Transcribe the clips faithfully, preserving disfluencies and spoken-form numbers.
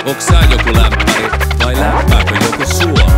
Onks sä joku lämpäri vai lämpääkö joku sua?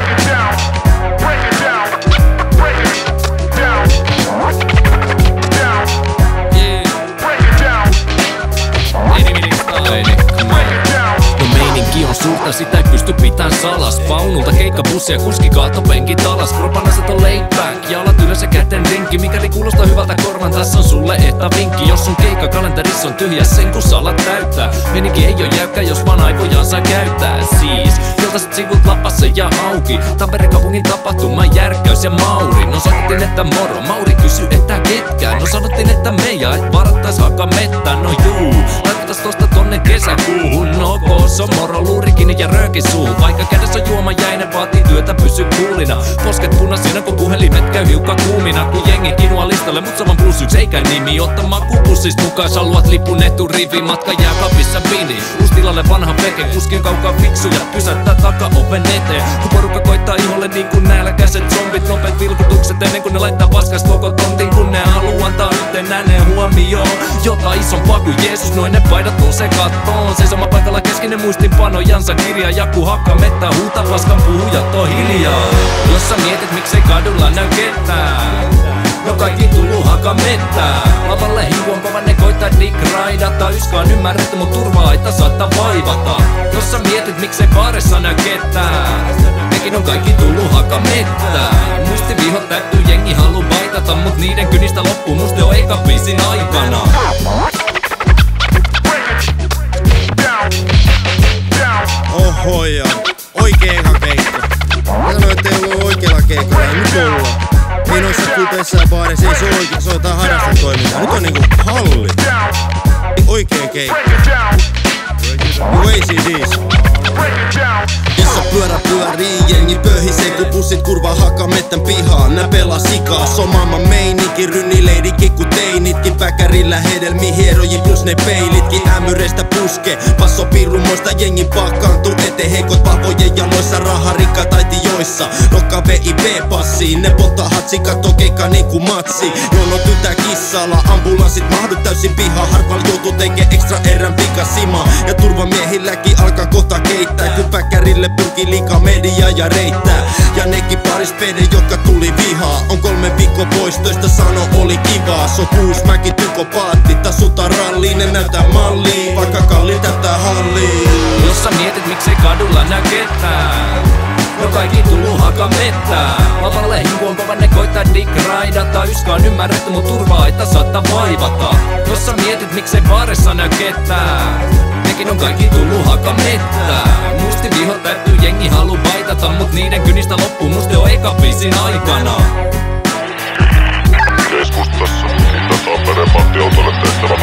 Suurta sitä ei pysty pitään salas. Paunulta keikkabussia, kuski kaatopenkit alas. Kropan aset on laid back, jalat ylös ja käten rinki. Mikäli kuulostaa hyvältä korvan, tässä on sulle ehta vinkki. Jos sun keikkakalenterissa on tyhjä, sen kun salat täyttää. Meininki ei oo jäykkä, jos vaan aivojaan saa käyttää. Siis, iltaiset sivut lapassa ja auki. Tampereen kaupungin tapahtuma, Järkkäys ja Mauri. No sanottiin, että moro, Mauri kysy, että ketkä. No sanottiin, että me ja et varattais hakka mettä. No juu, laitetas tosta tonne kesäkuuhun. No kos on moro, luuri kiinni ja rööki suuhun. Vaikka kädessä on juoma jäinen, vaatii työtä, pysy kuulina. Posket punaisina, kun puhelimet käy hiukka kuumina. Kun jengi kinua listalle, mut saman plus yks eikä nimi. Otta makuupussis mukaan, haluat lipun eturivi. Matka jää kapissa pini. Uus tilalle vanha veke, kuskin kaukaa fiksu ja pysäyttää taka-oven eteen. Kun porukka koittaa iholle niin kuin nälkäiset zombit. Nopeet vilkutukset ennen kuin ne laittaa paskas koko tontin. Kun ne haluu antaa yhteen ääneen huomioon jota isompaa kuin Jeesus, noin ne paidat se kattoon. Seisoma paikalla keskinen muistinpanojansa kirja. Jaku hakka mettä, huuta paskan puhujat on hiljaa. Jos sä mietit miksei kadulla näy ketään, no kaikki tullu haka mettää. Lavalle hiuon kovan ne koittaa dick-raidata. Yskaan ymmärretty mut turva-aita saattaa vaivata. Jos sä mietit miksei baarissa näy ketään, nekin on kaikki tullu haka mettää. Muistivihot täyttyy, jengi haluu vaitata, mut niiden kynistä loppuu muste on eka biisin aikana. Oho ja oikee eka keikka. Mä sanoin, ettei ollut oikealla keikalla, ja nyt ollaan. Ei noissa kupeissa ja baareissa, ei se oo oikein, se on jotain harrastetoimintaa. Nyt on niinku halli. Oikee keikka. Niinku A C D C. Jossa pyörä pyörii, jengi pöhisee, kun bussit kurvaa hakkaa mettän pihaan. Nää pelaa sikaa, se on maailman meininki. Rynnileidinkin ku teinitkin, päkärillä hedelmi hieroji plus ne peilitkin. Ämyreistä puske, passo pirrumoista, jengi pakkaantuu eteen. Heikot vahvojen jaloissa, raharikka taitijoissa. Rokka V I P-passiin, ne polttaa hatsi, kattoo keikka niinku matsi. Jono tytää kissalla, ambulanssit mahdu täysin pihaa. Harval joutuu tekee ekstra erän pikasima. Ja turvamiehilläkin alkaa kohta keittää, kun päkärille pyrkii liikaa media ja reittää. Ja nekin paris pede, jotka tuli vihaa. On kolme viikkoa pois töistä, sano oli kivaa. So kuus mäki tykopaatti, tasuta ralliin, ne näyttää malliin. Vaikka kalliin täyttää halliin. Jos sä mietit miksei kadulla näy ketään, no kaikki tullu haka mettää. Lavalle hiuon kovan ne koittaa dick-raidata. Yskaan ymmärretty mut turva-aita saattaa vaivata. Jos sä mietit miksei baarissa näy ketään, nekin on kaikki tullu haka mettää. Mustivihot täyttyy, jengi haluu vaitata, mut niiden kynistä loppuu muste on eka biisin aikana. Keskustassa, mitä Tampereen panttiautolle tehtävä